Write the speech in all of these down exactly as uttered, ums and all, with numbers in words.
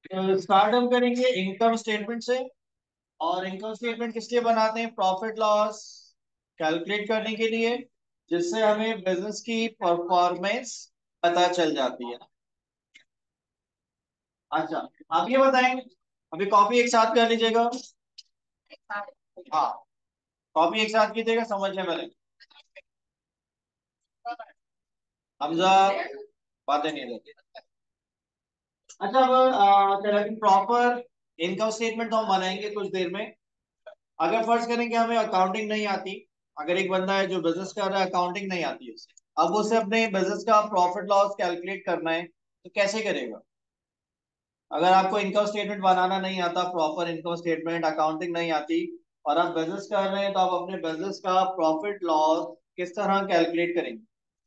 Start हम करेंगे income statement से। और इनकम स्टेटमेंट किस लिए बनाते हैं? प्रॉफिट लॉस कैलकुलेट करने के लिए, जिससे हमें बिजनेस की परफॉर्मेंस पता चल जाती है। अच्छा, आप ये बताएंगे, अभी कॉपी एक साथ कर लीजिएगा। हाँ, कॉपी एक साथ कीजिएगा, समझ लें पहले। हमजा, बातें नहीं रहती। अच्छा, अब चलो प्रॉपर इनकम स्टेटमेंट तो हम बनाएंगे कुछ देर में। अगर फर्ज करें कि हमें अकाउंटिंग नहीं आती, अगर एक बंदा है जो बिजनेस कर रहा है, अकाउंटिंग नहीं आती है उसे, अब उसे अपने बिजनेस का प्रॉफिट लॉस कैलकुलेट करना है, तो कैसे करेगा? अगर आपको इनकम स्टेटमेंट बनाना नहीं आता, प्रॉपर इनकम स्टेटमेंट, अकाउंटिंग नहीं आती, और आप बिजनेस कर रहे हैं, तो आप अपने बिजनेस का प्रॉफिट लॉस किस तरह कैलकुलेट करेंगे?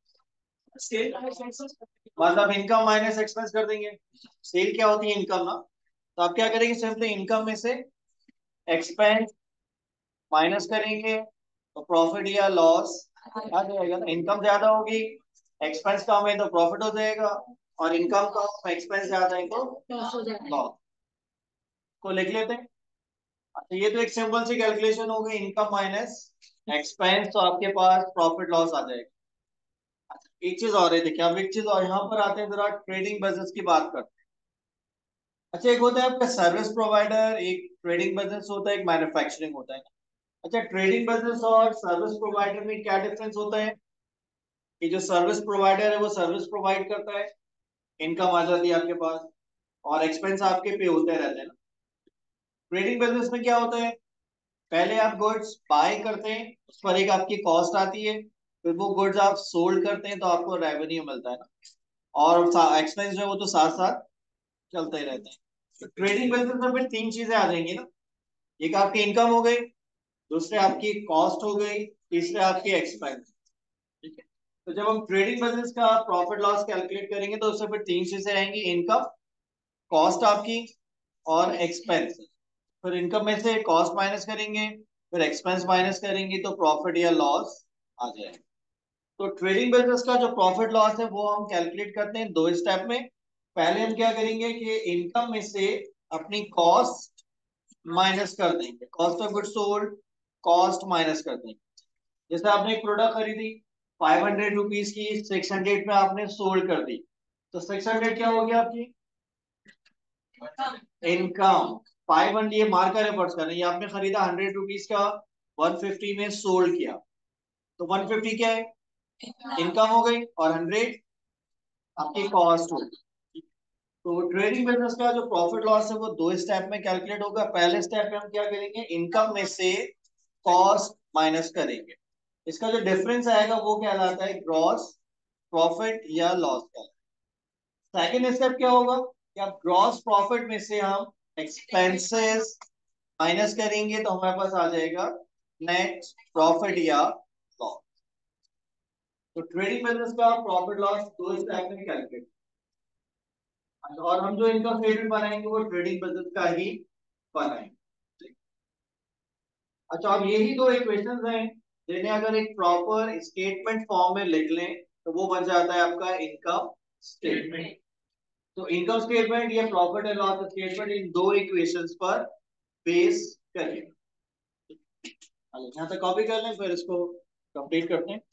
मतलब इनकम माइनस एक्सपेंस कर देंगे। सेल क्या होती है? इनकम ना। तो आप क्या करेंगे? सिंपली इनकम में से एक्सपेंस माइनस करेंगे, तो प्रॉफिट या लॉस आ जाएगा ना। इनकम ज्यादा होगी, एक्सपेंस कम है तो प्रॉफिट हो जाएगा, और इनकम कम एक्सपेंस ज्यादा है तो लॉस। को लिख लेते हैं। अच्छा, ये तो एक सिंपल सी कैलकुलेशन हो गई, इनकम माइनस एक्सपेंस, तो आपके पास प्रॉफिट लॉस आ जाएगा। अच्छा, एक चीज और है, देखिए अब एक चीज और यहाँ पर आते हैं, जरा ट्रेडिंग बिजनेस की बात करते हैं। अच्छा, एक होता है आपका सर्विस प्रोवाइडर, एक ट्रेडिंग बिजनेस होता है, एक मैन्युफैक्चरिंग होता है। अच्छा, ट्रेडिंग बिजनेस और सर्विस प्रोवाइडर में क्या डिफरेंस होता है? कि जो सर्विस प्रोवाइडर है वो सर्विस प्रोवाइड करता है, इनकम आ जाती है आपके पास, और एक्सपेंस आपके पे होते रहते हैं ना। ट्रेडिंग बिजनेस में क्या होता है? पहले आप गुड्स बाय करते हैं, उस पर एक आपकी कॉस्ट आती है, फिर वो गुड्स आप सोल्ड करते हैं तो आपको रेवेन्यू मिलता है ना। और एक्सपेंस जो है वो तो साथ साथ चलते ही रहते हैं। तो ट्रेडिंग बिजनेस में फिर तीन चीजें आ जाएंगी ना। एक आपकी इनकम हो गई, दूसरे आपकी कॉस्ट हो गई, तीसरे आपकी एक्सपेंस। ठीक है। तो जब हम ट्रेडिंग बिजनेस का प्रॉफिट लॉस कैलकुलेट करेंगे तो उससे फिर तीन चीजें आएंगी: इनकम, कॉस्ट आपकी, और एक्सपेंस। फिर इनकम में से कॉस्ट माइनस करेंगे, फिर एक्सपेंस माइनस करेंगे, तो प्रॉफिट या लॉस आ जाएगा। तो ट्रेडिंग बिजनेस का जो प्रॉफिट लॉस है वो हम कैलकुलेट करते हैं दो स्टेप में। पहले हम क्या करेंगे कि इनकम में से अपनी कॉस्ट माइनस कर देंगे, cost of goods sold, cost minus कर देंगे। जैसे आपने एक प्रोडक्ट खरीदी फाइव हंड्रेड रुपीज की, सिक्स हंड्रेड में आपने सोल्ड कर दी, तो सिक्स हंड्रेड क्या हो गया आपकी इनकम। फाइव हंड्रेड ये मार्कर है, फर्स्ट का नहीं, आपने खरीदा हंड्रेड रुपीज का, वन फिफ्टी में सोल्ड किया, तो वन फिफ्टी क्या है? इनकम हो गई, और हंड्रेड आपकी कॉस्ट हो गई। तो ट्रेडिंग बिजनेस का जो प्रॉफिट लॉस है वो दो स्टेप में कैलकुलेट होगा। पहले स्टेप में हम क्या करेंगे? इनकम में से कॉस्ट माइनस करेंगे, इसका जो डिफरेंस आएगा वो कहलाता है ग्रॉस प्रॉफिट या लॉस का। सेकेंड स्टेप क्या होगा कि अब ग्रॉस प्रॉफिट में से हम एक्सपेंसेस माइनस करेंगे, तो हमारे पास आ जाएगा नेट प्रॉफिट या लॉस। तो ट्रेडिंग बिजनेस का प्रॉफिट लॉस दो स्टेप में कैलकुलेट, और हम जो इनका स्टेटमेंट बनाएंगे वो ट्रेडिंग बिजनेस का ही बनाएंगे। अच्छा, अब यही दो इक्वेशंस हैं जिन्हें अगर एक प्रॉपर स्टेटमेंट फॉर्म में लिख लें तो वो बन जाता है आपका इनकम स्टेटमेंट। तो इनकम स्टेटमेंट या प्रॉफिट एंड लॉस स्टेटमेंट इन दो इक्वेशंस पर बेस करिए। यहाँ तक कॉपी कर लें, फिर इसको कंप्लीट करते हैं।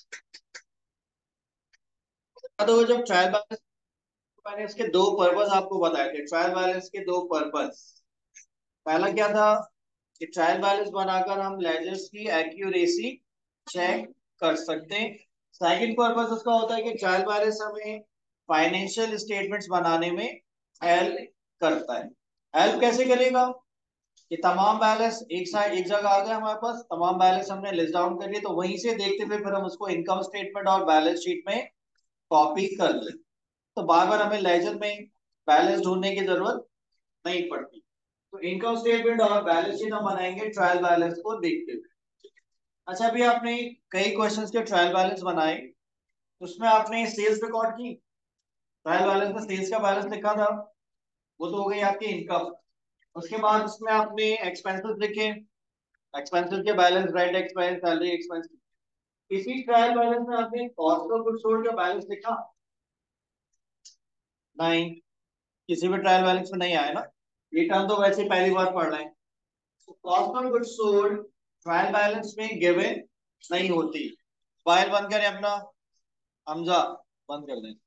तो जब ट्रायल बैलेंस, मैंने इसके दो पर्पस आपको बताए थे, ट्रायल बैलेंस के दो पर्पस। पहला क्या था कि ट्रायल बैलेंस बनाकर हम लेजर्स की एक्यूरेसी चेक कर सकते हैं। सेकंड पर्पस उसका होता है कि ट्रायल बैलेंस हमें फाइनेंशियल स्टेटमेंट्स बनाने में हेल्प करता है। हेल्प कैसे करेगा कि तमाम बैलेंस एक साथ एक जगह आ गया हमारे पास, तमाम बैलेंस हमने लिस्ट डाउन कर लिए, तो वहीं से देखते हुए फिर हम उसको इनकम स्टेटमेंट और बैलेंस शीट में कॉपी कर ले, तो बार बार हमें लेजर में बैलेंस ढूंढने की जरूरत नहीं पड़ती। तो इनकम स्टेटमेंट और बैलेंस शीट हम बनाएंगे ट्रायल बैलेंस को देखते हुए। अच्छा, अभी आपने कई क्वेश्चंस के ट्रायल बैलेंस बनाए, उसमें आपने सेल्स रिकॉर्ड की, ट्रायल बैलेंस में सेल्स का बैलेंस लिखा था, वो तो हो गई आपकी इनकम। उसके बाद उसमें आपने एक्सपेंसेस लिखे, एक्सपेंसेस के balance, rent expense, salary expense. इसी ट्रायल बैलेंस में आपने कॉस्ट ऑफ गुड्स सोल्ड का बैलेंस लिखा? नहीं। किसी भी ट्रायल बैलेंस में नहीं आया ना, ये टर्म तो वैसे ही पहली बार पढ़ रहे हैं। Cost of goods sold trial balance में गिवन नहीं होती। फाइल बंद करें अपना, हमजा बंद कर दें।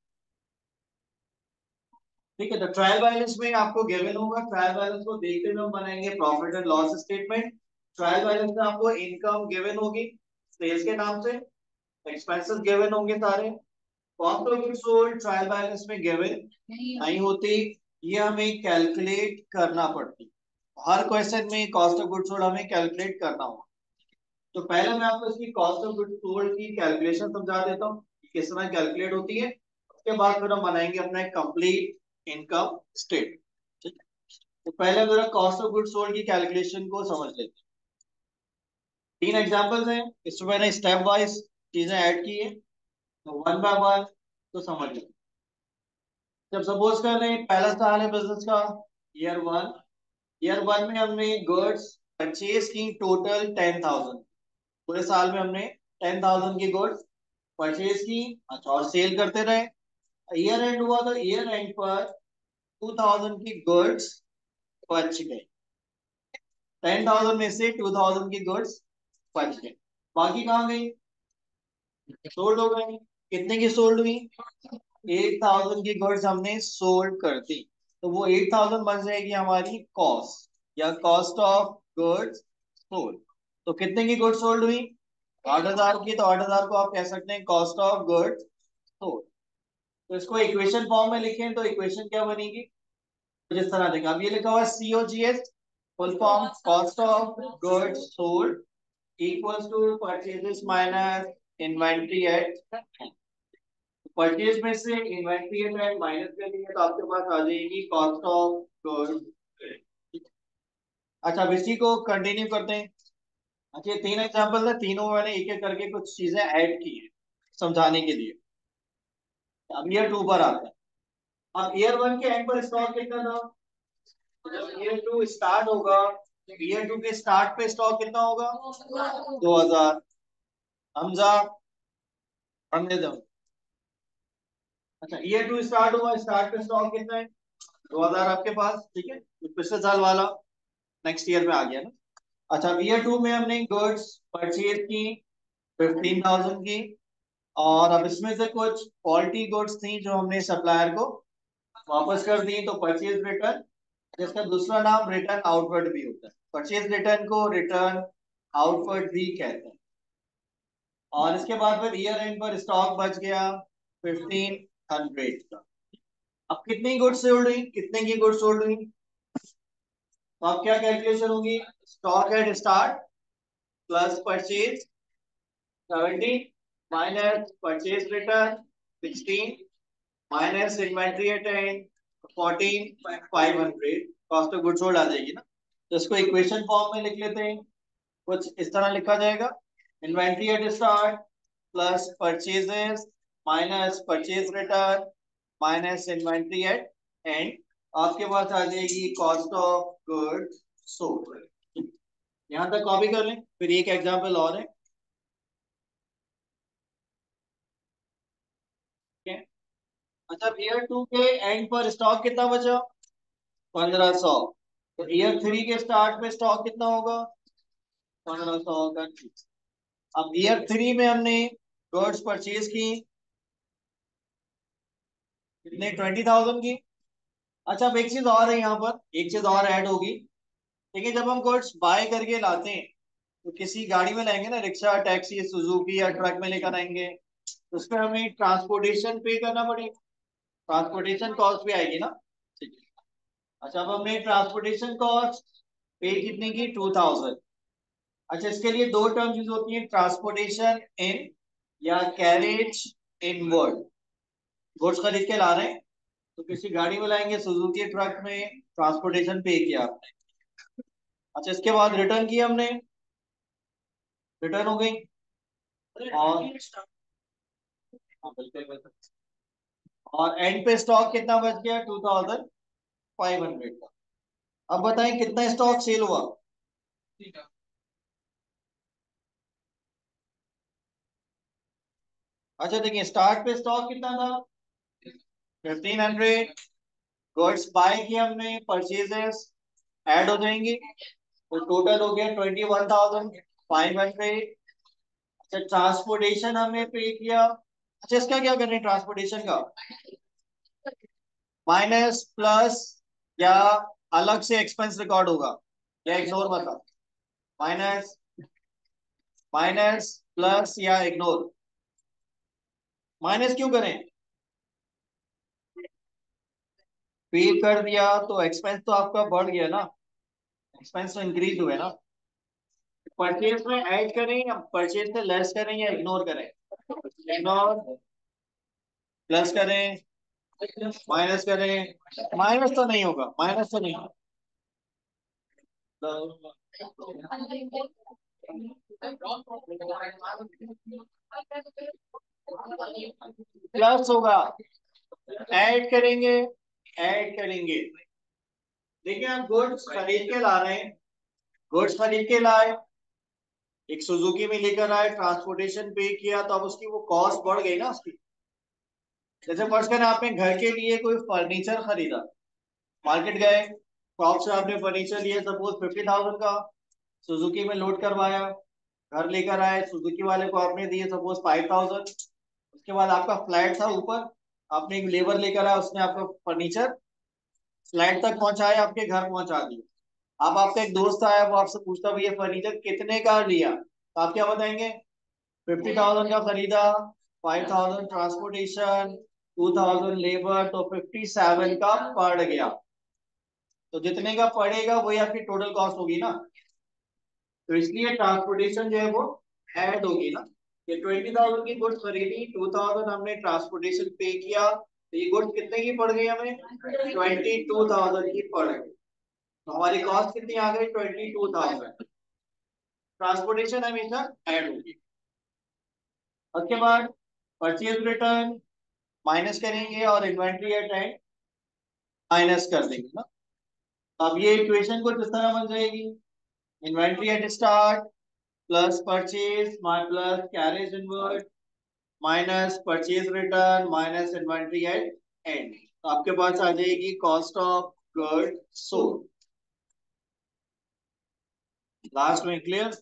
ठीक है, तो ट्रायल बैलेंस में आपको गिवन होगा, ट्रायल बैलेंस को देखते हुए हम बनाएंगे profit and loss statement. Trial balance में आपको इनकम गिवन होगी सेल्स के नाम से, एक्सपेंसेस गिवन होंगे सारे। Cost of goods sold trial balance में गिवन नहीं होती, ये हमें कैलकुलेट करना पड़ती। हर क्वेश्चन में कॉस्ट ऑफ गुड्स सोल्ड हमें कैलकुलेट करना होगा। तो पहले मैं आपको इसकी कॉस्ट ऑफ गुड्स सोल्ड की कैलकुलेशन समझा देता हूँ कि किस तरह कैलकुलेट होती है। उसके बाद फिर हम बनाएंगे अपना एक कंप्लीट इनकम स्टेट। ठीक है, तो पहले मेरा कॉस्ट ऑफ गुड्स सोल्ड की कैलकुलेशन को समझ लेते हैं। तीन एग्जांपल्स हैं, इसमें मैंने स्टेप वाइज चीजें ऐड की है, तो वन बाय वन तो समझ लेते हैं। जब सपोज कर रहे हैं पहला साल है बिजनेस का, ईयर वन। ईयर वन में हमने गुड्स परचेज की टोटल टेन थाउजेंड। पूरे साल में हमने टेन थाउजेंड की गुड्स परचेज की, अच्छा, और सेल करते रहे। ईयर एंड हुआ तो ईयर एंड पर टू थाउजेंड की गुड्स बच गई। टेन थाउजेंड में से टू थाउजेंड की गुड्स बच गई, बाकी कहाँ गई? सोल्ड हो गई। कितने की सोल्ड हुई? एट थाउजेंड की गुड्स हमने सोल्ड कर दी, तो वो एट थाउजेंड बन जाएगी हमारी कॉस्ट या कॉस्ट ऑफ गुड्स सोल्ड। तो कितने की गुड्स सोल्ड हुई? आठ हजार की, तो आठ हजार को आप कह सकते हैं कॉस्ट ऑफ गुड्स सोल्ड। तो इसको इक्वेशन फॉर्म में लिखें तो इक्वेशन क्या बनेगी? तो जिस तरह देखा, अब ये लिखा हुआ है C O G S, full form cost of goods sold equals to purchases minus inventory at. Purchase में से इन्वेंट्री एट माइनस करेंगे तो आपके पास आ जाएगी कॉस्ट ऑफ गुड्स। अच्छा, अब इसी को कंटिन्यू करते हैं। अच्छा, ये तीन एग्जांपल है, तीनों में मैंने एक एक करके कुछ चीजें ऐड की है समझाने के लिए। अब ईयर टू पर आते हैं। अब ईयर वन के एंड पर स्टॉक कितना था? जब ईयर टू स्टार्ट होगा, ईयर टू के स्टार्ट पे स्टॉक कितना होगा? दो हजार। हमजा हमने दो। अच्छा, ईयर टू स्टार्ट हुआ, स्टार्ट पे स्टॉक कितना है? दो हजार आपके पास, ठीक है, तो पिछले साल वाला नेक्स्ट ईयर में आ गया ना। अच्छा, ईयर टू में हमने गुड्स परचेज की फिफ्टीन थाउजेंड की, और अब इसमें से कुछ फॉल्टी गुड्स थी जो हमने सप्लायर को वापस कर दी, तो परचेज रिटर्न, जिसका दूसरा नाम रिटर्न आउटवर्ड भी होता है। परचेज रिटर्न को रिटर्न आउटवर्ड भी कहते हैं। और इसके बाद फिर ईयर एंड पर स्टॉक बच गया फिफ्टीन हंड्रेड का। अब कितनी गुड्स सोल्ड हुई? कितने की गुड्स सोल्ड हुई? तो अब क्या कैलकुलेशन होगी? Stock at start plus purchase seventy minus purchase return sixteen minus inventory at end fourteen five hundred, cost of goods sold आ जाएगी ना। तो इसको इक्वेशन फॉर्म में लिख लेते हैं, कुछ इस तरह लिखा जाएगा। Inventory at start plus purchases minus purchase return minus inventory at end, आपके पास आ जाएगी कॉस्ट ऑफ गुड्स सोल्ड। यहां तक कॉपी कर लें, फिर एक एग्जांपल और है। अच्छा, ईयर टू के एंड पर स्टॉक कितना बचा? पंद्रह सौ। तो ईयर थ्री के स्टार्ट पे स्टॉक कितना होगा? पंद्रह सौ का। अब ईयर थ्री में हमने गुड्स परचेज की कितने? ट्वेंटी थाउजेंड की। अच्छा, अब एक चीज और है, यहाँ पर एक चीज और ऐड होगी। देखिए, जब हम गुड्स बाय करके लाते हैं तो किसी गाड़ी में लाएंगे ना, रिक्शा, टैक्सी, सुजुकी या ट्रक में लेकर आएंगे, तो उसमें हमें ट्रांसपोर्टेशन पे करना पड़ेगा, ट्रांसपोर्टेशन कॉस्ट भी आएगी ना। ठीक है। अच्छा, अब हमने ट्रांसपोर्टेशन कॉस्ट पे कितने की? Two thousand. अच्छा, इसके लिए दो टर्म यूज होती है, ट्रांसपोर्टेशन इन या कैरेज इन वर्ड। गुड्स खरीद के ला रहे हैं तो किसी गाड़ी में लाएंगे, सुजुकी ट्रक में, ट्रांसपोर्टेशन पे किया आपने। अच्छा, इसके बाद रिटर्न किया हमने, रिटर्न हो गई। और हाँ, बिल्कुल बिल्कुल। और एंड पे स्टॉक कितना बच गया? टू थाउजेंड फाइव हंड्रेड का। अब बताएं कितना स्टॉक सेल हुआ? अच्छा, देखिए, स्टार्ट पे स्टॉक कितना था? Fifteen hundred. गुड्स बाय किए हमने, परचेजेस ऐड हो जाएंगी, तो टोटल हो गया twenty one thousand five hundred. अच्छा ट्रांसपोर्टेशन हमने पे किया, अच्छा इसका क्या करें ट्रांसपोर्टेशन का, माइनस प्लस या अलग से एक्सपेंस रिकॉर्ड होगा या इग्नोर, बता। माइनस, माइनस प्लस या इग्नोर, माइनस क्यों करें, पे कर दिया तो एक्सपेंस तो आपका बढ़ गया ना, एक्सपेंस तो इंक्रीज हुए ना। परचेज में ऐड करें या परचेज से लेस करें या इग्नोर करें, इग्नोर, प्लस करें, माइनस करें, माइनस तो नहीं होगा, माइनस तो नहीं होगा, प्लस होगा, ऐड करेंगे, ऐड करेंगे। देखिए आप गुड्स खरीद के ला रहे हैं, गुड्स खरीद के लाए, एक सुजुकी में लेकर आए, ट्रांसपोर्टेशन पे किया, तो अब उसकी वो कॉस्ट बढ़ गई ना उसकी। जैसे फर्स्ट करें आपने घर के लिए कोई फर्नीचर खरीदा, मार्केट गए, शॉप से आपने फर्नीचर लिया सपोज फिफ्टी थाउजेंड का, सुजुकी में लोड करवाया, घर लेकर आए, सुजुकी वाले को आपने दिए सपोज फाइव थाउजेंड। उसके बाद आपका फ्लैट था ऊपर, आपने एक लेबर लेकर आया, उसने आपका फर्नीचर फ्लैट तक पहुंचाया, आपके घर पहुंचा दिया। अब आपका एक दोस्त आया, वो आपसे पूछता भैया फर्नीचर कितने का लिया, तो आप क्या बताएंगे, फिफ्टी थाउजेंड का खरीदा, five thousand transportation, two thousand labour, तो फिफ्टी सेवन का पड़ गया। तो जितने का पड़ेगा वही आपकी टोटल कॉस्ट होगी ना, तो इसलिए ट्रांसपोर्टेशन जो है वो ऐड होगी ना। ये ट्वेंटी थाउजेंड की गुड्स खरीदी, टू थाउजेंड हमने ट्रांसपोर्टेशन पे किया, तो ये गुड्स कितने की पड़ गई हमें, ट्वेंटी टू थाउजेंड की पड़ गई। तो हमारी कॉस्ट कितनी आ गई, ट्वेंटी टू थाउजेंड। ट्रांसपोर्टेशन हमेशा ऐड होगी। उसके बाद परचेज रिटर्न माइनस करेंगे और इन्वेंट्री एट एंड माइनस कर देंगे ना। अब ये इक्वेशन कुछ इस तरह बन जाएगी, inventory at start plus purchase plus carriage inward minus purchase return minus inventory at end, तो आपके पास आ जाएगी cost of good sold. Last में क्लियर,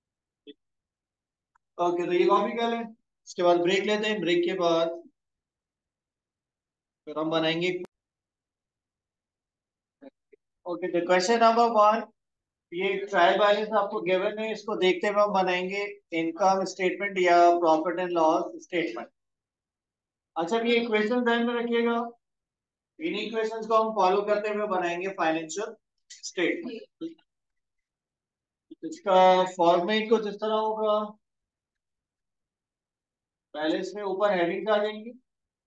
ओके तो ये कॉपी कर लें। इसके बाद ब्रेक लेते हैं, ब्रेक के बाद फिर हम बनाएंगे। ओके तो क्वेश्चन नंबर वन, ये ट्रायल बैलेंस आपको गिवन है, इसको देखते हुए हम बनाएंगे इनकम स्टेटमेंट या प्रॉफिट एंड लॉस स्टेटमेंट। अच्छा ये इक्वेशन ध्यान में रखिएगा, इन इक्वेशंस को हम फॉलो करते हुए बनाएंगे फाइनेंशियल स्टेटमेंट। इसका फॉर्मेट कुछ इस तरह होगा, पहले इसमें ऊपर हेडिंग आ जाएंगी।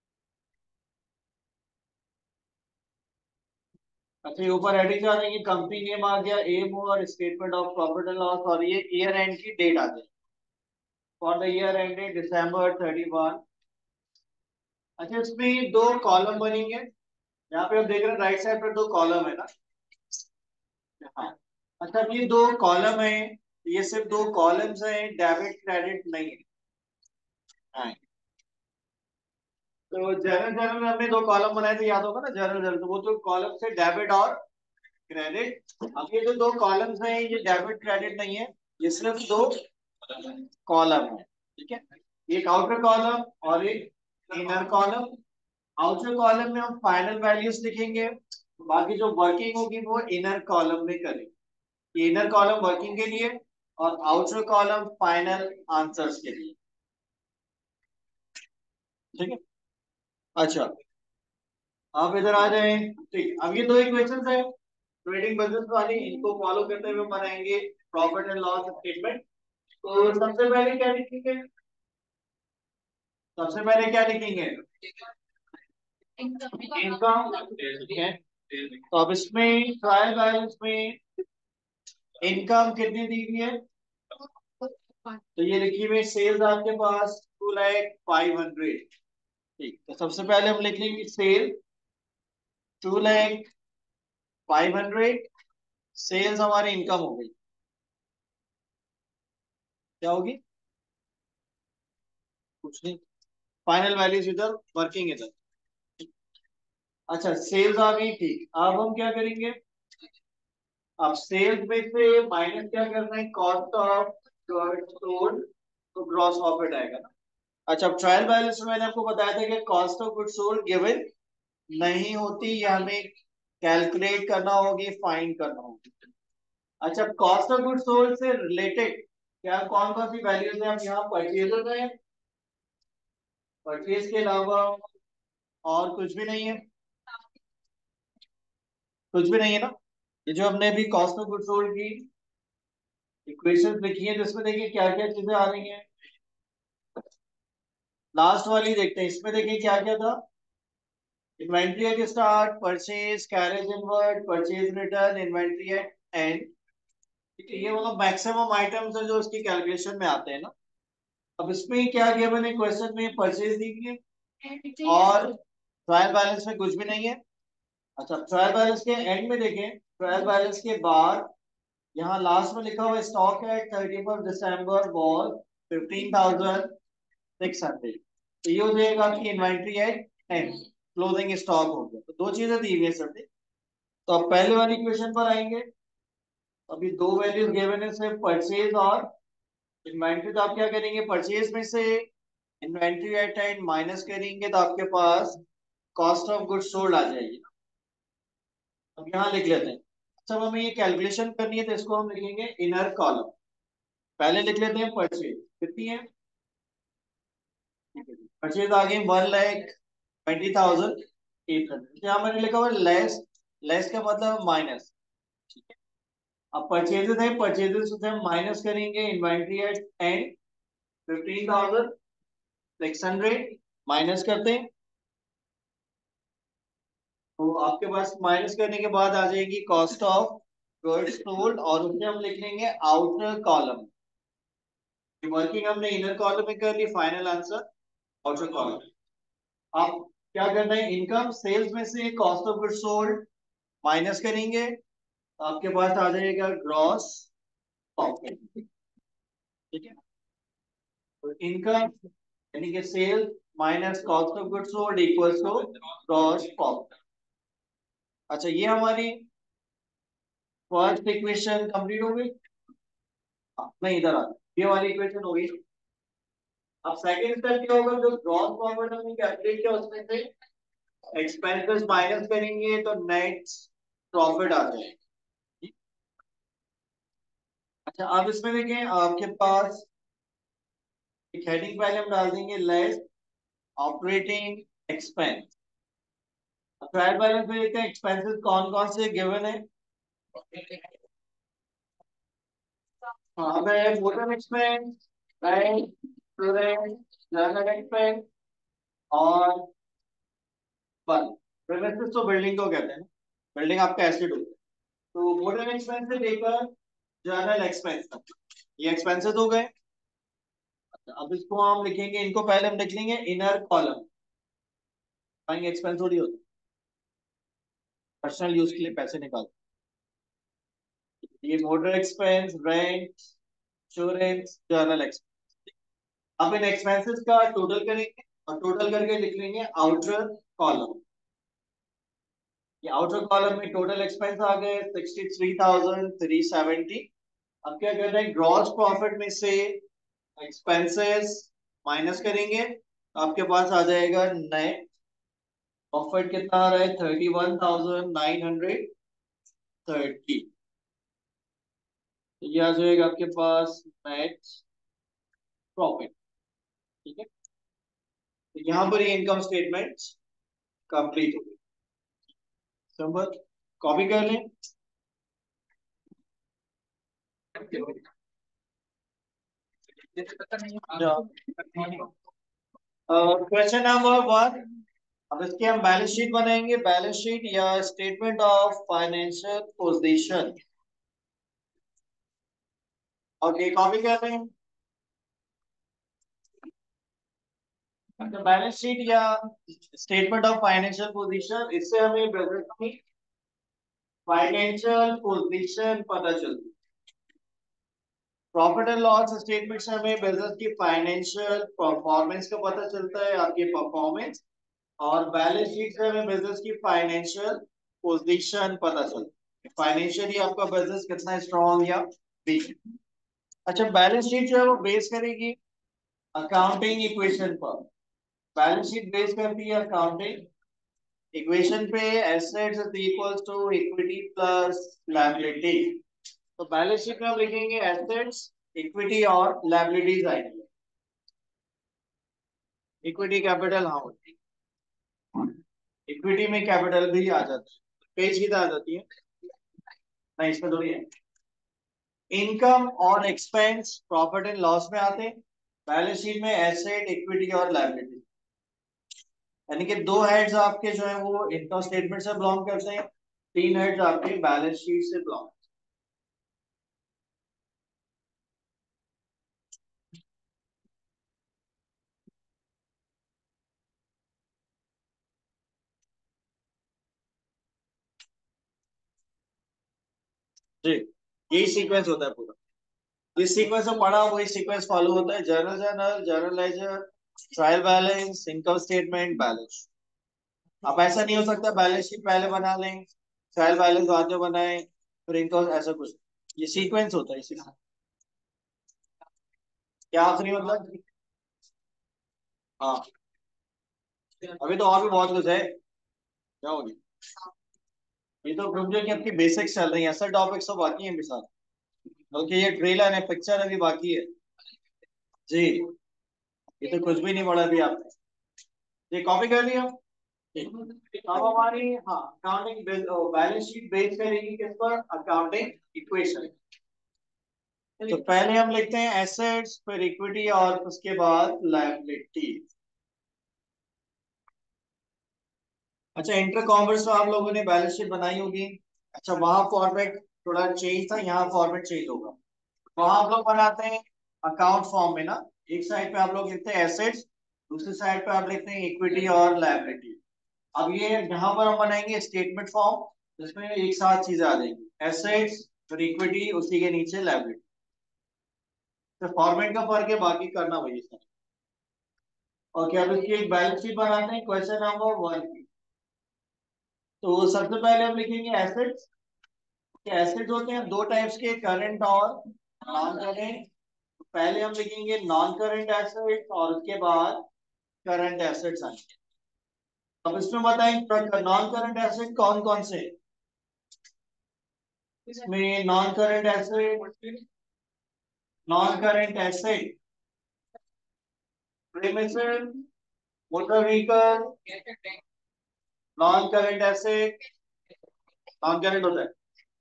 अच्छा ये ऊपर हेडिंग आ जाएंगी, कंपनी नेम आ गया, एम और statement of profit and loss, और ये ईयर एंड की डेट आ जाएगी, for the year ended December thirty one. अच्छा इसमें दो कॉलम बनेंगे, यहाँ पे आप देख रहे हैं राइट साइड पर दो कॉलम है ना। हाँ, अच्छा ये दो कॉलम है, ये सिर्फ दो कॉलम्स हैं, डेबिट क्रेडिट नहीं है। हाँ। तो जनरल जनरल में हमने दो कॉलम बनाए थे, याद होगा ना, जनरल जनरल, तो वो तो कॉलम से डेबिट और क्रेडिट। अब ये जो दो कॉलम्स हैं ये डेबिट क्रेडिट नहीं है, ये सिर्फ दो कॉलम है, ठीक है। एक आउटर कॉलम और एक इनर कॉलम। आउटर कॉलम में हम फाइनल वैल्यूज लिखेंगे, बाकी जो वर्किंग होगी वो इनर कॉलम में करेंगे। इनर कॉलम वर्किंग के लिए और आउटर कॉलम फाइनल आंसर्स के लिए, ठीक है। अच्छा आप इधर आ जाएं, ठीक। अब ये दो इक्वेशंस है ट्रेडिंग बिजनेस वाली, इनको फॉलो करते हुए बनाएंगे प्रॉफिट एंड लॉस स्टेटमेंट। तो सबसे पहले क्या लिखेंगे, सबसे पहले क्या लिखेंगे, इनकम, ठीक है। तो अब इसमें ट्रायल बैलेंस में इनकम कितनी दी हुई है, तो ये लिखी हुई सेल्स आपके पास टू लैख फाइव हंड्रेड। ठीक, तो सबसे पहले हम लिख लेंगे sale two lakh five hundred, sales हमारी इनकम हो गई, क्या होगी, कुछ नहीं, फाइनल वैल्यूज इधर, वर्किंग इधर। अच्छा सेल्स आ गई, ठीक। अब हम क्या करेंगे, अब सेल्स में से माइनस क्या करना है, कॉस्ट ऑफ गुड्स सोल्ड, तो ग्रॉस प्रॉफिट आएगा ना। अच्छा अब ट्रायल बैलेंस में मैंने आपको बताया था कि cost of goods sold given नहीं होती, ये हमें कैलकुलेट करना होगी, फाइंड करना होगी। अच्छा कॉस्ट ऑफ गुड्स सोल्ड से रिलेटेड क्या कौन कौन सी वैल्यूज है, हम यहाँ परचेज है, परचेज के अलावा और कुछ भी नहीं है, कुछ भी नहीं है ना। ये जो हमने अभी कॉस्ट ऑफ गुड्स सोल्ड की इक्वेशन लिखी है, जिसमें देखिए क्या क्या चीजें आ रही हैं। लास्ट वाली देखते हैं, इसमें देखिए क्या क्या था, inventory at start, purchase, carriage inward, purchase return, inventory at end. ये मतलब मैक्सिमम आइटम्स है जो उसकी कैलकुलेशन में आते हैं ना। अब इसमें क्या किया मैंने, क्वेश्चन में परचेज दी है और ट्रायल बैलेंस में कुछ भी नहीं है। अच्छा ट्रायल बैलेंस के एंड में देखें, ट्रायल बैलेंस के बाद यहाँ लास्ट में लिखा हुआ stock at thirty first December was fifteen thousand six hundred. तो ये हो जाएगा आपकी inventory at end, closing stock हो गया। तो दो चीजें दी हुई है सर। तो अब पहले वाली इक्वेशन पर आएंगे, अभी दो वैल्यूज गिवन है सिर्फ परचेज और इन्वेंट्री। तो आप क्या करेंगे, परचेज में से इन्वेंट्री एट एंड माइनस करेंगे तो आपके पास कॉस्ट ऑफ गुड्स सोल्ड आ जाएगी। अब यहाँ लिख लेते हैं। अच्छा हमें ये कैलकुलेशन करनी है तो इसको हम लिखेंगे इनर कॉलम। पहले लिख लेते हैं परचेज कितनी है, परचेज आ गई one lakh twenty thousand eight hundred. यहाँ मैंने लिखा हुआ लेस, लेस का मतलब माइनस। अब परचेजेस है, परचेजेस से हम माइनस करेंगे inventory at end fifteen thousand six hundred minus करते हैं। तो आपके पास माइनस करने के बाद आ जाएगी कॉस्ट ऑफ गुड्स सोल्ड और उससे हम लिख लेंगे आउटर कॉलम। वर्किंग हमने इनर कॉलम में कर ली, फाइनल आंसर आउटर कॉलम। आप क्या करना है, इनकम सेल्स में से cost of goods sold minus करेंगे तो आपके पास आ जाएगा ग्रॉस प्रॉफिट। ठीक है, तो इनकम यानी कि sales minus cost of goods sold equals to gross profit. अच्छा ये हमारी फर्स्ट इक्वेशन कंप्लीट हो गई। हाँ, नहीं इधर आ, ये वाली इक्वेशन हो गई। अब सेकंड स्टेप क्या होगा, जो ग्रॉस प्रॉफिट हमने कैलकुलेट किया उसमें से एक्सपेंसेस माइनस करेंगे तो नेट प्रॉफिट आ जाएगा। अच्छा अब इसमें देखें आपके पास एक हेडिंग पहले हम डाल देंगे less operating expense. Trial balance में देखते हैं एक्सपेंसेस कौन कौन से गिवन है। हाँ मैं motor expense, rent, rent, general expense और वन। प्रीमिसेस तो बिल्डिंग को कहते हैं ना, बिल्डिंग आपका एसेट होता है। तो मोटर एक्सपेंस से लेकर जनरल एक्सपेंस तक ये एक्सपेंसेस हो गए। अब इसको हम लिखेंगे, इनको पहले हम लिख लेंगे इनर कॉलम। पाएंगे एक्सपेंस थोड़ी होता है, पर्सनल यूज के लिए पैसे निकालते हैं। ये motor expense, rent, insurance, general expense. अब इन एक्सपेंसेस का टोटल करेंगे और टोटल करके लिख लेंगे आउटर कॉलम। ये आउटर कॉलम में टोटल एक्सपेंस आ गए sixty three thousand three seventy. अब क्या कर रहे हैं, ग्रॉस प्रॉफिट में से एक्सपेंसेस माइनस करेंगे तो आपके पास आ जाएगा नेट प्रॉफिट। कितना आ रहा है, thirty one thousand nine hundred thirty. ये आ जाएगा आपके पास नेट प्रॉफिट। ठीक है, तो यहाँ पर ये इनकम स्टेटमेंट कंप्लीट हो गई। सिंपल, कॉपी कर लें। क्वेश्चन नंबर वन, अब इसके हम बैलेंस शीट बनाएंगे, बैलेंस शीट या statement of financial position. Okay copy कर रहे हैं। तो बैलेंस शीट या स्टेटमेंट ऑफ फाइनेंशियल पोजीशन, इससे हमें बिजनेस की फाइनेंशियल पोजीशन पता चलती है। प्रॉफिट एंड लॉस स्टेटमेंट से हमें बिजनेस की फाइनेंशियल परफॉर्मेंस का पता चलता है, आपकी परफॉर्मेंस। और बैलेंस शीट से हमें बिजनेस की फाइनेंशियल पोजीशन पता चलती है, फाइनेंशियली आपका बिजनेस कितना स्ट्रॉन्ग या वीक। अच्छा, बैलेंस शीट जो है वो बेस करेगी अकाउंटिंग इक्वेशन पर। बैलेंस शीट बेस करती है अकाउंटिंग इक्वेशन पे, assets is equals to equity plus liability. तो बैलेंस शीट में हम लिखेंगे एसेट्स, इक्विटी और लायबिलिटीज आएंगे। इक्विटी कैपिटल, हाँ इक्विटी में कैपिटल भी आ जाता है, पेज की तरह आ जाती है, नहीं इसमें थोड़ी है। इनकम और एक्सपेंस प्रॉफिट एंड लॉस में आते हैं, बैलेंस शीट में एसेट, इक्विटी और लायबिलिटी। यानी कि दो हेड्स आपके जो है वो इनकम स्टेटमेंट से बिलोंग करते हैं, तीन हेड्स आपके बैलेंस शीट से बिलोंग। जी, यही सीक्वेंस होता है पूरा। जिस सीक्वेंस में पढ़ा वही सीक्वेंस फॉलो होता है, journal journal journal ledger, trial balance, income statement, balance. अब ऐसा नहीं हो सकता बैलेंस शीट पहले बना लें, ट्रायल बैलेंस बाद में बनाए, फिर इनकम, ऐसा कुछ। ये सीक्वेंस होता है इसी। क्या आखिरी मतलब? हाँ, अभी तो और भी बहुत कुछ है। क्या हो गया? ये तो समझो कि आपकी बेसिक्स चल रही है, असल टॉपिक्स तो बाकी हैं भी साथ, बल्कि ये ट्रेलर है, पिक्चर अभी बाकी है। जी, ये तो कुछ भी नहीं पढ़ा अभी आपने। ये कॉपी कर लिया। ठीक। अब हमारी, हाँ, अकाउंटिंग बैलेंस शीट बेस करेगी किस पर? Accounting equation. तो पहले हम लिखते हैं एसेट्स, फिर इक्विटी और उसके बाद लायबिलिटी। अच्छा, इंटर कॉमर्स में आप लोगों ने बैलेंस शीट बनाई होगी। अच्छा, वहां फॉर्मेट थोड़ा चेंज था, यहाँ फॉर्मेट चेंज होगा। वहां आप लोग बनाते हैं अकाउंट फॉर्म में ना, एक साइड पे आप लोग लिखते हैं एसेट्स, दूसरी साइड पे आप लिखते हैं इक्विटी और लायबिलिटी। अब ये यहाँ पर हम बनाएंगे स्टेटमेंट फॉर्म, जिसमें एक साथ चीजें आ जाएंगी, एसेट्स फिर इक्विटी, उसी के नीचे लायबिलिटी। तो फॉर्मेट का फर्क है, बाकी करना वही है। और क्या, अब इसकी एक बैलेंस शीट बनाते हैं क्वेश्चन नंबर वन की। तो सबसे पहले हम लिखेंगे एसेट्स। एसेट्स होते हैं दो टाइप्स के, करंट और नॉन करंट। पहले हम लिखेंगे नॉन करंट एसेट्स और उसके बाद करंट एसेट्स आएंगे। अब इसमें बताएं नॉन करंट एसेट कौन कौन से? इसमें non current asset, non current asset premises, motor vehicle, non current asset, non current होता है,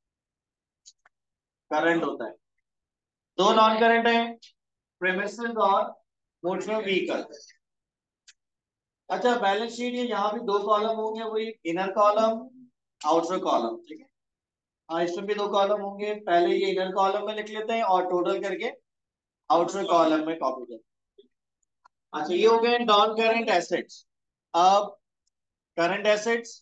करंट होता है। दो नॉन करंट है, प्रीमिसेस और मोटर व्हीकल। अच्छा, बैलेंस शीट ये यहाँ भी दो कॉलम होंगे, वही इनर कॉलम, आउटर कॉलम, ठीक है। हाँ, इसमें भी दो कॉलम होंगे, पहले ये इनर कॉलम में लिख लेते हैं और टोटल करके आउटर कॉलम में कॉपी करते हैं। अच्छा, ये हो गए नॉन करंट एसेट्स। अब करंट एसेट्स,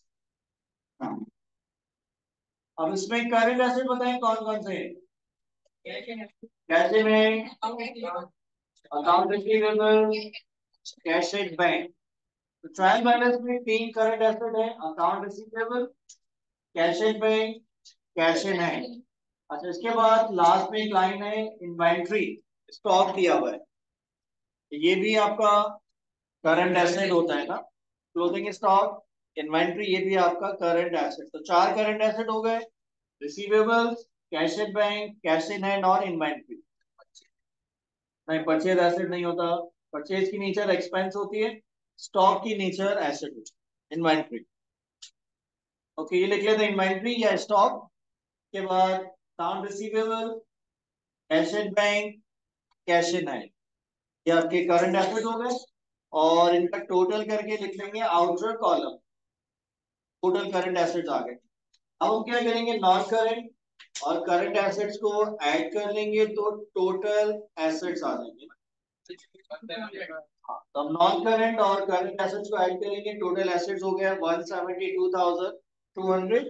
अब इसमें करंट एसेट बताएं कौन कौन से हैं? कैसे में account receivable, cash at bank. तो ट्रायल बैलेंस में तीन करंट एसेट है, account receivable, cash at bank, cash in hand. अच्छा, इसके बाद लास्ट में एक लाइन है इन्वेंट्री, स्टॉक दिया हुआ है, ये भी आपका करंट एसेट होता है ना, क्लोजिंग स्टॉक, इन्वेंट्री, ये भी आपका करंट एसेट। तो चार करंट एसेट हो गए, receivables, cash at bank, cash in hand और इन्वेंट्री। नहीं, परचेज एसेट नहीं होता, परचेज की नेचर एक्सपेंस होती है, स्टॉक की नेचर एसेट होती है, इन्वेंट्री। ओके, ये लिख लेते हैं इन्वेंट्री या स्टॉक। के बाद account receivable, cash at bank, cash in hand, ये आपके करंट एसेट हो गए। और इनका टोटल करके लिख लेंगे outer column, total current assets आ गए। अब हम क्या करेंगे, नॉन करंट और करंट एसेट्स को ऐड कर लेंगे तो टोटल एसेट्स आ जाएंगे। हाँ, तो हम नॉन करंट और करंट एसेट्स को ऐड करेंगे, टोटल एसेट्स हो गया one seventy two thousand two hundred.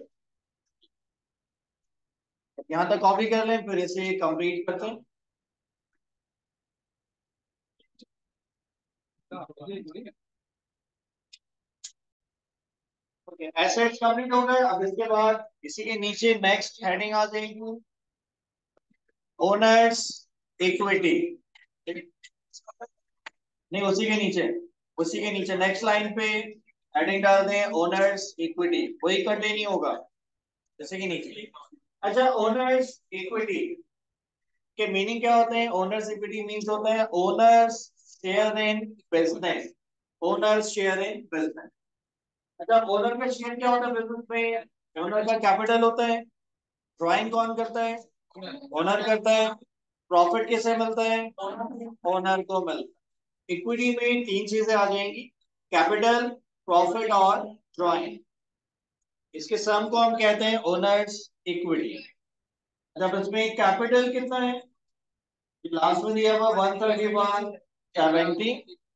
यहाँ तक कॉपी कर लें, फिर इसे कंप्लीट करते हैं। ओके, एसेट्स कंप्लीट हो गए। अब इसके बाद इसी के नीचे नेक्स्ट हेडिंग आ जाएगी, ओनर्स इक्विटी। नहीं, उसी के नीचे, उसी के नीचे नेक्स्ट लाइन पे हेडिंग डाल दें ओनर्स इक्विटी, वही कंटिन्यू होगा जैसे कि नीचे। अच्छा, ओनर्स इक्विटी के मीनिंग क्या होते हैं? ओनर्स इक्विटी मीन्स होता है owners share in business, owners share in business. अच्छा, ओनर का शेयर क्या होता है बिजनेस में? ओनर का कैपिटल होता है। ड्राइंग कौन करता है? ओनर करता है। प्रॉफिट किसे मिलता है? ओनर को मिलता है। इक्विटी में तीन चीजें आ जाएंगी, कैपिटल, प्रॉफिट और ड्राइंग। इसके सम को हम कहते हैं ओनर्स इक्विटी। जब इसमें कैपिटल कितना है? लास्ट में दिया हुआ वन थर्टी वन सेवेंटी,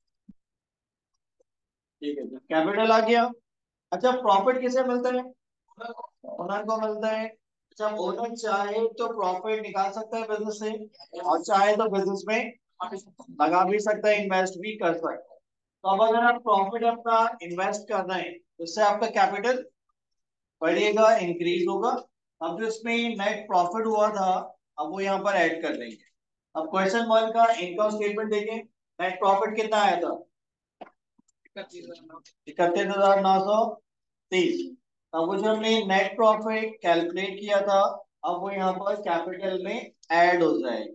ठीक है, कैपिटल आ गया। अच्छा, प्रॉफिट किसे मिलता है? ओनर को मिलता है। अच्छा, ओनर चाहे तो प्रॉफिट निकाल सकता है बिजनेस से, और चाहे तो बिजनेस में लगा भी सकता है, इन्वेस्ट भी कर सकता है। तो अब अगर आप प्रॉफिट अपना इन्वेस्ट कर रहे हैं तो उससे आपका कैपिटल बढ़ेगा, इंक्रीज होगा। अब जो इसमें नेट प्रॉफिट हुआ था, अब वो यहाँ पर ऐड कर देंगे। अब क्वेश्चन वन का इनकम स्टेटमेंट देखें, नेट प्रॉफिट कितना आया था? इकतीस हजार नौ सौ तीस। अब वो जो हमने नेट प्रॉफिट कैलकुलेट किया था, अब वो यहाँ पर कैपिटल में ऐड हो जाएगा।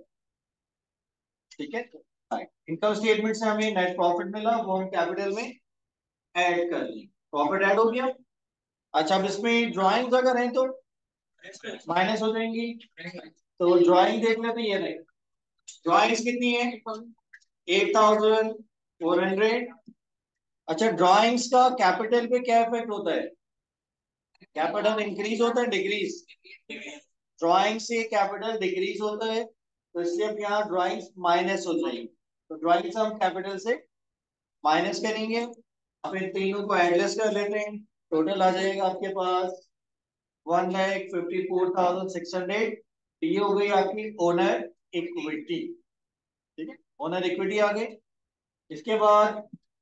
ठीक है, इनकम स्टेटमेंट से हमें नेट प्रॉफिट मिला, वो हम कैपिटल में ऐड कर लेंगे, प्रॉफिट ऐड हो गया। अच्छा, अब इसमें ड्राइंग्स अगर हैं तो माइनस हो जाएंगी। तो ड्राइंग देख लेते हैं, ये रहे ड्राइंग्स कितनी है? Eight thousand four hundred. अच्छा, ड्राइंग्स का कैपिटल पे क्या इफेक्ट होता है? कैपिटल इंक्रीज होता है डिक्रीज? ड्राइंग से कैपिटल डिक्रीज होता है, तो इसलिए अब यहाँ ड्राइंग्स माइनस हो जाएंगे। तो ड्राइंग्स हम कैपिटल से माइनस करेंगे, फिर तीनों को एडजस्ट कर लेते हैं। टोटल आ जाएगा आपके पास one lakh fifty four thousand six hundred. ये हो गई आपकी ओनर इक्विटी। ठीक है, ओनर इक्विटी आ गई। इसके बाद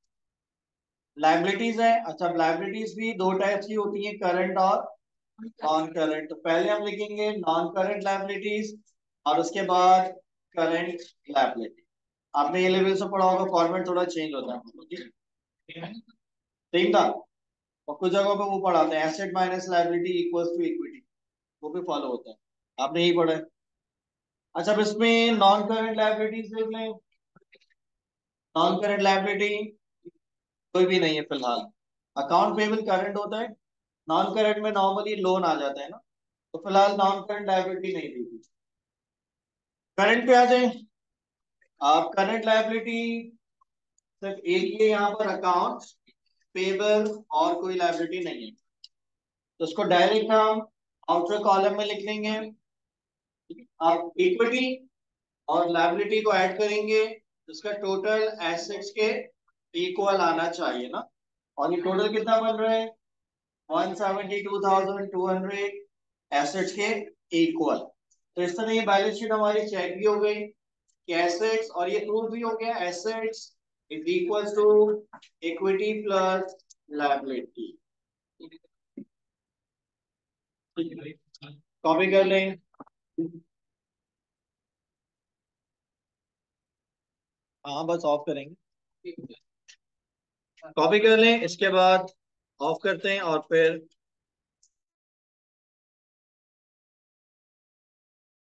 लाइबिलिटीज है। अच्छा, लाइबिलिटीज भी दो टाइप्स की होती है, करंट और नॉन करंट। तो पहले हम लिखेंगे नॉन करंट लाइबिलिटीज, और उसके बाद करंट लाइबिलिटी। आपने ये लेवल से पढ़ा होगा, फॉर्मेट थोड़ा चेंज होता है, ठीक है, तीन था। और कुछ जगहों पे वो पढ़ाते हैं asset minus liability equals to equity, वो भी फॉलो होता है, आपने यही पढ़ा है। अच्छा, अब इसमें नॉन करंट लाइबिलिटीज देख लें। नॉन करंट लाइबिलिटी कोई भी नहीं है फिलहाल। अकाउंट पेबल करंट होता है, नॉन करंट में नॉर्मली लोन आ जाता है ना, तो फिलहाल नॉन करंट लायबिलिटी नहीं दी थी। करंट पे आ जाए। आप करंट लायबिलिटी सिर्फ एक ही है यहाँ पर, अकाउंट पेबल, और कोई लायबिलिटी नहीं है। तो उसको डायरेक्ट हम आउटर कॉलम में लिख लेंगे। आप इक्विटी और लायबिलिटी को ऐड करेंगे, इसका टोटल एसेट्स के इक्वल आना चाहिए ना। और ये टोटल कितना बन रहा है? One seventy two thousand two hundred, assets के इक्वल। तो इस तरह ये बैलेंस शीट हमारी चेक भी हो गई कि एसेट्स, और ये प्रूव भी हो गया, assets is equal to equity plus liability. Copy कर लें। हाँ, बस ऑफ करेंगे, कॉपी कर लें, इसके बाद ऑफ करते हैं और फिर